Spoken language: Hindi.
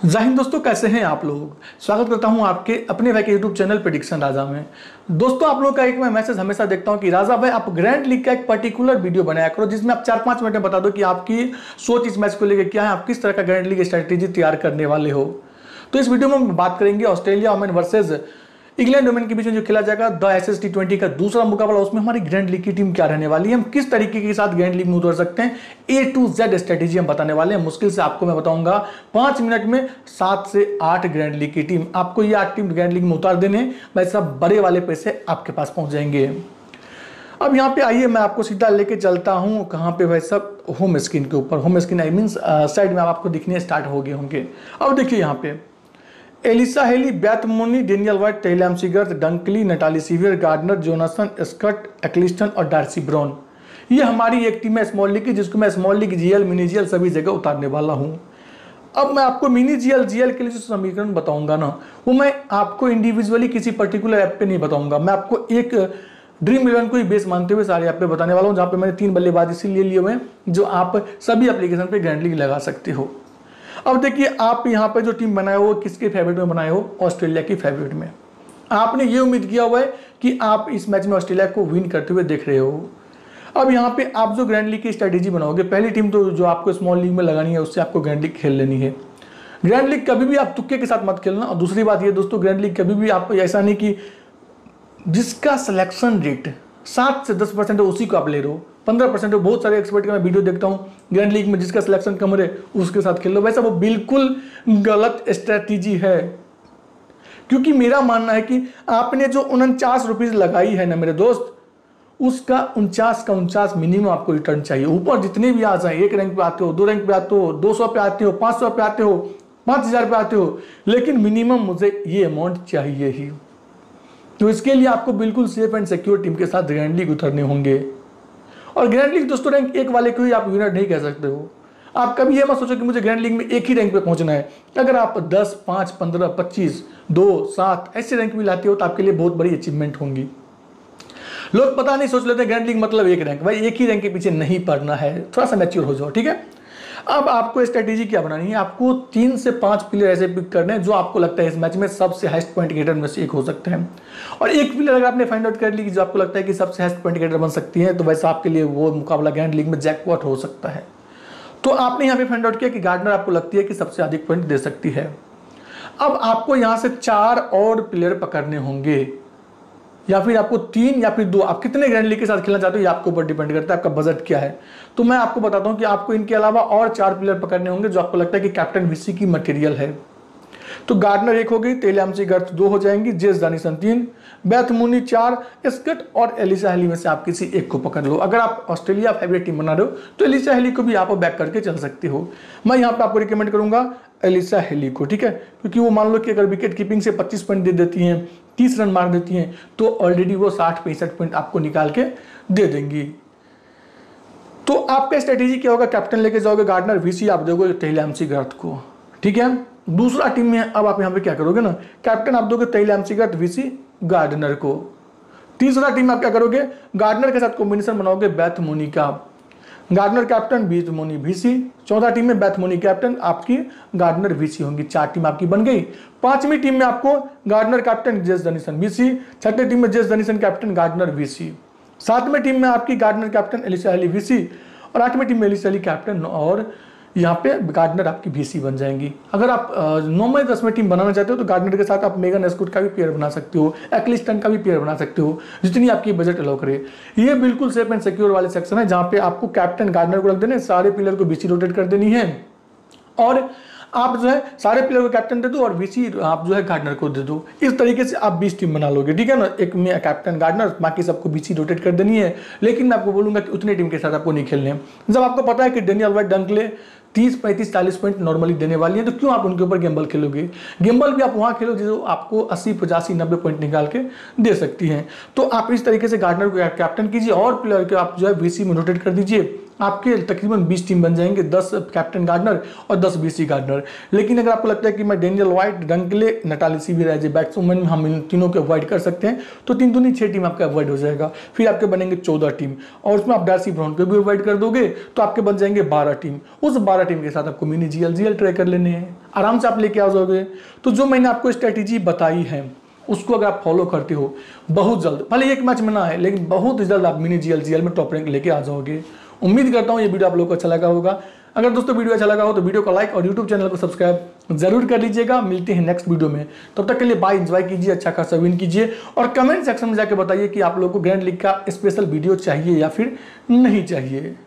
जय हिंद दोस्तों, कैसे हैं आप लोग। स्वागत करता हूं आपके अपने भाई के यूट्यूब चैनल प्रेडिक्शन राजा में। दोस्तों, आप लोग का एक मैं मैसेज हमेशा देखता हूं कि राजा भाई आप ग्रैंड लीग का एक पर्टिकुलर वीडियो बनाया करो जिसमें आप 4-5 मिनट में बता दो कि आपकी सोच इस मैच को लेकर क्या है, आप किस तरह का ग्रैंड लीग स्ट्रैटेजी तैयार करने वाले हो। तो इस वीडियो में हम बात करेंगे Australia women versus England women के बीच में जो खेला जाएगा द एसएस T20 का दूसरा मुकाबला, उसमें हमारी ग्रैंड लीग की टीम क्या रहने वाली है, हम किस तरीके के साथ ग्रैंड लीग में उतर सकते हैं, A to Z स्ट्रेटेजी हम बताने वाले हैं। मुश्किल से आपको मैं बताऊंगा 5 मिनट में 7 से 8 ग्रैंड लीग की टीम, आपको ये 8 टीम ग्रैंड लीग में उतार देने, भाई सब बड़े वाले पैसे आपके पास पहुंच जाएंगे। अब यहाँ पे आइए, मैं आपको सीधा लेके चलता हूँ कहाँ पे भाई सब, होम स्क्रीन के ऊपर। Home screen I means side में आपको दिखने स्टार्ट हो गए होंगे। अब देखिए यहाँ पे Alyssa Healy, Beth Mooney, Danielle Wyatt, Tahlia McGrath, Dunkley, Natalie Sciver, Gardner, Jonassen, Schutt, Ecclestone और डार्सी ब्राउन, ये हमारी एक टीम है स्मॉल लीग की, जिसको मैं small league, GL, mini GL सभी जगह उतारने वाला हूँ। अब मैं आपको मिनी जीएल, जीएल के लिए जो समीकरण बताऊंगा ना, वो मैं आपको इंडिविजुअली किसी पर्टिकुलर ऐप पे नहीं बताऊंगा, मैं आपको एक ड्रीम 11 को ही बेस मानते हुए सारे ऐप पे बताने वाला हूँ, जहाँ पे मैंने 3 बल्लेबाज इसीलिए लिए हुए हैं जो आप सभी एप्लीकेशन पे ग्रैंड लीग लगा सकते हो। अब देखिए, आप यहाँ पे जो टीम बनाए हो किसके फेवरेट में बनाए हो, ऑस्ट्रेलिया की फेवरेट में। आपने ये उम्मीद किया हुआ है कि आप इस मैच में ऑस्ट्रेलिया को विन करते हुए देख रहे हो। अब यहाँ पे आप जो ग्रैंड लीग की स्ट्रेटेजी बनाओगे, पहली टीम तो जो आपको स्मॉल लीग में लगानी है उससे आपको ग्रैंड लीग खेल लेनी है। ग्रैंड लीग कभी भी आप तुक्के के साथ मत खेलना। और दूसरी बात ये दोस्तों, ग्रैंड लीग कभी भी आप ऐसा नहीं कि जिसका सिलेक्शन रेट 7 से 10% है उसी को आप ले रहे हो, 15% है। बहुत सारे एक्सपर्ट का मैं वीडियो देखता हूँ ग्रैंड लीग में जिसका सिलेक्शन कम रहे उसके साथ खेल लो, वैसा वो बिल्कुल गलत स्ट्रेटेजी है। क्योंकि मेरा मानना है कि आपने जो 49 रुपीज लगाई है ना मेरे दोस्त, उसका 49 का 49 मिनिमम आपको रिटर्न चाहिए। ऊपर जितने भी आ जाए, 1 रैंक पे आते हो, 2 रैंक पे आते हो, 200 पे आते हो, 500 पे आते हो, 5000 पे आते हो, लेकिन मिनिमम मुझे ये अमाउंट चाहिए ही। तो इसके लिए आपको बिल्कुल सेफ एंड सिक्योर टीम के साथ ग्रैंड लीग उतरने होंगे। और ग्रैंड लीग दोस्तों रैंक 1 वाले को ही आप विनर नहीं कह सकते हो। आप कभी ये मत सोचो कि मुझे ग्रैंड लीग में एक ही रैंक पे पहुंचना है। अगर आप 10, 5, 15, 25, 2, 7 ऐसे रैंक भी लाते हो तो आपके लिए बहुत बड़ी अचीवमेंट होंगी। लोग पता नहीं सोच लेते हैं ग्रैंड लीग मतलब 1 रैंक, भाई एक ही रैंक के पीछे नहीं पड़ना है, थोड़ा सा मैच्योर हो जाओ, ठीक है। अब आपको स्ट्रेटेजी क्या बनानी है, आपको 3 से 5 प्लेयर ऐसे पिक करने हैं जो आपको लगता है इस मैच में सबसे हाईएस्ट पॉइंट गेटर में से एक हो सकते हैं। और एक प्लेयर अगर आपने फाइंड आउट कर ली कि जो आपको लगता है कि सबसे हाईएस्ट पॉइंट गेटर बन सकती है, तो वैसा आपके लिए वो मुकाबला ग्रैंड लीग में जैकपॉट हो सकता है। तो आपने यहाँ पे फाइंड आउट किया कि गार्डनर आपको लगती है कि सबसे अधिक पॉइंट दे सकती है। अब आपको यहाँ से 4 और प्लेयर पकड़ने होंगे, या फिर आपको 3 या फिर 2, आप कितने ग्रैंड लीग के साथ खेलना चाहते हो ये आपके ऊपर डिपेंड करता है, आपका बजट क्या है। तो मैं आपको बताता हूं कि आपको इनके अलावा और 4 प्लेयर पकड़ने होंगे जो आपको लगता है कि कैप्टन वीसी की मटेरियल है। तो गार्डनर 1 हो गई, टेलम सीगर्थ 2 हो जाएंगी, Jess Jonassen 3, Beth Mooney 4, Schutt और एलिसा हेली में से आप किसी एक को पकड़ लो। अगर आप ऑस्ट्रेलिया फेवरेट टीम बना रहे हो तो एलिसा हेली को भी आप बैक करके चल सकते हो। मैं यहाँ पे आपको रिकमेंड करूंगा एलिसा हेली को, ठीक है, क्योंकि वो मान लो कि अगर विकेट कीपिंग से 25 पॉइंट दे देती हैं, 30 रन मार देती हैं, तो ऑलरेडी वो 60-65 पॉइंट आपको निकाल के दे देंगी। तो आपका स्ट्रेटेजी क्या होगा, कैप्टन लेके जाओगे गार्डनर, वीसी आप दोगे टेलम सीगर्थ को, ठीक है। दूसरा टीम में अब आप यहाँ पे क्या करोगे ना, कैप्टन आप दोगे टेलम सीगर्थ, वीसी गार्डनर को। तीसरा टीम आप क्या करोगे, गार्डनर के साथ कॉम्बिनेशन बनाओगे बेथ मोनी का, Gardner captain, Beth Mooney VC. चौथा टीम में बेथ मोनी कैप्टन, आपकी गार्डनर वीसी होंगी। 4 टीम आपकी बन गई। 5वीं टीम में आपको गार्डनर कैप्टन, जेस दानिसन वीसी। 6ठी टीम में Jess Jonassen captain, Gardner VC. 7वीं टीम में आपकी Gardner captain, Alyssa Healy VC. और 8वीं टीम में एलिसा हेली कैप्टन और यहाँ पे गार्डनर आपकी वीसी बन जाएंगी। अगर आप 9वीं 10वीं टीम बनाना चाहते हो तो गार्डनर के साथ आप मेगन स्कॉट का भी पेयर बना सकते हो, एक्लिस्टन का भी पेयर बना सकते हो, जितनी आपकी बजट अलाउ करे। ये बिल्कुल सेफ एंड सिक्योर वाले सेक्शन है जहाँ पे आपको कैप्टन गार्डनर को रख देने, सारे प्लेयर को वीसी रोटेट कर देनी है, और आप जो है सारे प्लेयर को कैप्टन दे दो और वीसी आप जो है गार्डनर को दे दो। इस तरीके से आप 20 टीम बना लोगे, ठीक है ना। एक में कैप्टन गार्डनर, बाकी सबको वीसी रोटेट कर देनी है। लेकिन मैं आपको बोलूंगा कि उतनी टीम के साथ आपको नहीं खेलने हैं। जब आपको पता है कि Danielle Wyatt, Dunkley 30, 35, 40 point normally देने वाली है, तो क्यों आप उनके ऊपर गेम्बल खेलोगे। गेम्बल भी आप वहाँ खेलो जो आपको 80, 85, 90 पॉइंट निकाल के दे सकती हैं। तो आप इस तरीके से गार्डनर को कैप्टन कीजिए और प्लेयर को आप जो है वीसी में रोटेट कर दीजिए। आपके तकरीबन 20 टीम बन जाएंगे, 10 कैप्टन गार्डनर और 10 बीसी गार्डनर। लेकिन अगर आपको लगता है कि मैं Danielle Wyatt, Dunkley, Natalie Sciver batsman में हम इन तीनों को अवॉइड कर सकते हैं, तो 3 दूनी 6 टीम आपका अवॉइड हो जाएगा। फिर आपके बनेंगे 14 टीम, और उसमें आप डार्सी ब्राउन को भी अवॉइड कर दोगे तो आपके बन जाएंगे 12 टीम। उस 12 टीम के साथ आपको मिनी जीएल ट्राई कर लेने हैं, आराम से आप लेके आ जाओगे। तो जो मैंने आपको स्ट्रेटेजी बताई है उसको अगर आप फॉलो करते हो, बहुत जल्द, भले एक मैच में ना है लेकिन बहुत जल्द आप मिनी जीएल में टॉप रैंक लेके आ जाओगे। उम्मीद करता हूँ ये वीडियो आप लोगों को अच्छा लगा होगा। अगर दोस्तों वीडियो अच्छा लगा हो तो वीडियो को लाइक और यूट्यूब चैनल को सब्सक्राइब जरूर कर लीजिएगा। मिलते हैं नेक्स्ट वीडियो में, तब तक के लिए बाय, एंजॉय कीजिए, अच्छा खासा विन कीजिए, और कमेंट सेक्शन में जाकर बताइए कि आप लोगों को ग्रैंड लीग का स्पेशल वीडियो चाहिए या फिर नहीं चाहिए।